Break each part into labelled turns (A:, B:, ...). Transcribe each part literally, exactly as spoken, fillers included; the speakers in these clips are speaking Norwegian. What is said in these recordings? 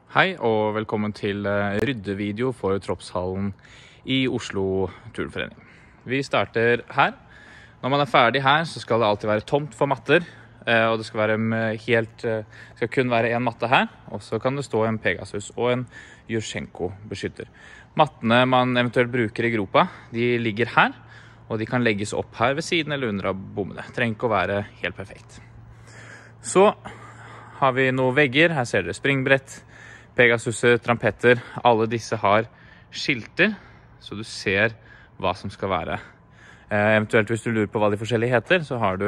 A: Hei og velkommen til ryddevideo for Troppshallen i Oslo Turnforening. Vi starter her. Når man er ferdig her så skal det alltid være tomt for matter, og det skal, være helt, skal kun være en matte her, og så kan det stå en Pegasus og en Jurshenko beskytter. Mattene man eventuelt bruker i gropa, de ligger her, og de kan legges opp her ved siden eller under av bommene. Det trenger ikke å være helt perfekt. Så har vi noen vegger, her ser dere springbrett, Pegasuser, trampetter, alle disse har skilter, så du ser hva som skal være. Eh, eventuelt hvis du lurer på hva de forskjellige heter, så har du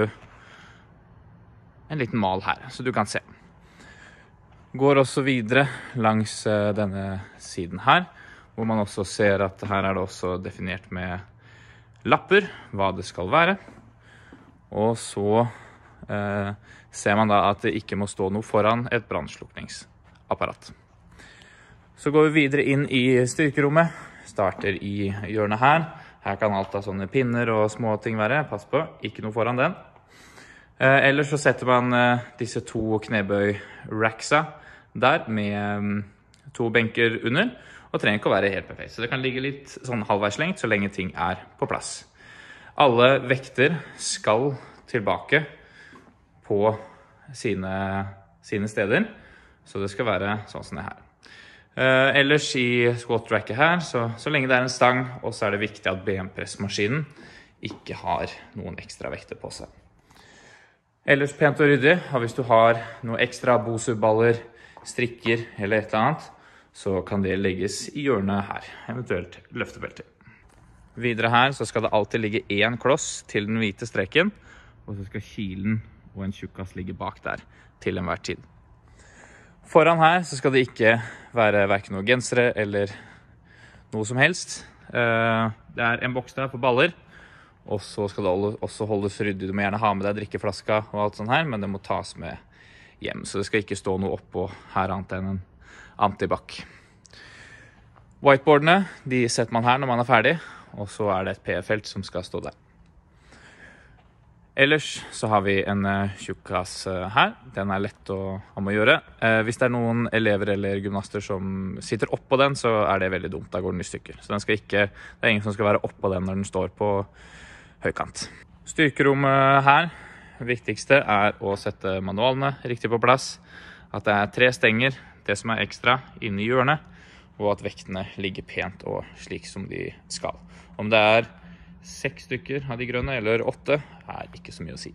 A: en liten mal her, så du kan se. Går også videre langs eh, denne siden her, hvor man også ser at her er det også definert med lapper, hva det skal være. Og så eh, ser man da at det ikke må stå noe foran et brannslukningsapparat. Så går vi videre inn i styrkerommet, starter i hjørnet her. Her kan alt av sånne pinner og små ting være, pass på, ikke noe foran den. Eh, ellers så setter man eh, disse to knebøy-racksa der med um, to benker under, og trenger ikke å være helt perfekt. Så det kan ligge litt sånn halvveislengt så lenge ting er på plass. Alle vekter skal tilbake på sine, sine steder, så det skal være sånn som det her. Uh, ellers i squat-racket her, så, så lenge det er en stang, og så er det viktig at benpressmaskinen ikke har noen ekstra vekter på seg. Ellers pent og ryddig, og hvis du har noen ekstra bosuballer, strikker eller et eller annet, så kan det legges i hjørnet her, eventuelt løftebelter. Videre her så skal det alltid ligge en kloss til den hvite streken, og så skal kilen og en tjukkas ligge bak der til enhver tid. Foran her så skal det ikke være hverken noe gensere eller noe som helst. Det er en boks der for baller, og så skal det også holdes ryddig. Du må gjerne ha med deg drikkeflaska og alt sånt her, men det må tas med hjem. Så det skal ikke stå noe oppå her annet enn en antibac. Whiteboardene, de setter man her når man er ferdig, og så er det et P F-felt som skal stå der. Ellers så har vi en tjukkas her. Den er lett å ha med å gjøre. Eh, hvis det er noen elever eller gymnaster som sitter oppå den, så er det veldig dumt. Da går den i stykker. Så den skal ikke, det er ingen som skal være oppå den når den står på høykant. Styrkerommet her, det viktigste er å sette manualene riktig på plass. At det er tre stenger, det som er ekstra, inne i hjørnet, og at vektene ligger pent og slik som de skal. Om det er seks stykker av de grønne, eller åtte, er ikke så mye å si.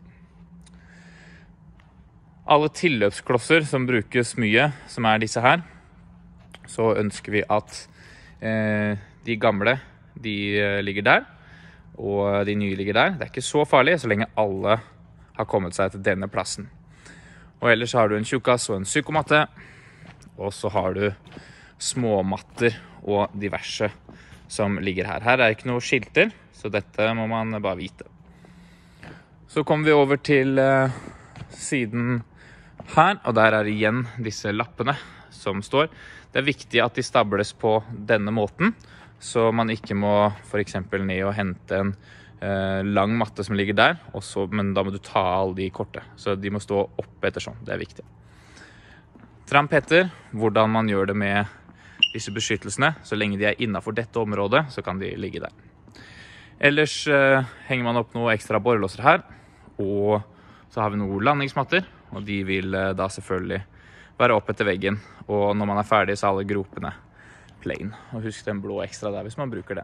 A: Alle tilløpsklosser som brukes mye, som er disse her, så ønsker vi at eh, de gamle, de ligger der, og de nye ligger der. Det er ikke så farlig, så lenge alle har kommet seg til denne plassen. Og ellers har du en tjukkas og en psykomatte, og så har du småmatter og diverse som ligger her. Her er ikke noe skilter, så dette må man bare vite. Så kommer vi over til uh, siden her, og der er igjen disse lappene som står. Det er viktig at de stables på denne måten, så man ikke må for eksempel ned og hente en uh, lang matte som ligger der, og så, men da må du ta alle de korte. Så de må stå opp etter sånn, det er viktig. Trampetter, hvordan man gjør det med disse beskyttelsene. Så lenge de er innenfor dette området, så kan de ligge der. Ellers eh, henger man opp noe ekstra borrelåser her, og så har vi noen landingsmatter, og de vil eh, da selvfølgelig være opp etter veggen, og når man er ferdig så er alle gropene plain. Og husk den blå ekstra der hvis man bruker det.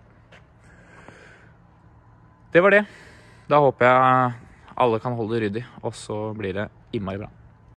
A: Det var det. Da håper jeg alle kan holde det ryddig, og så blir det innmari bra.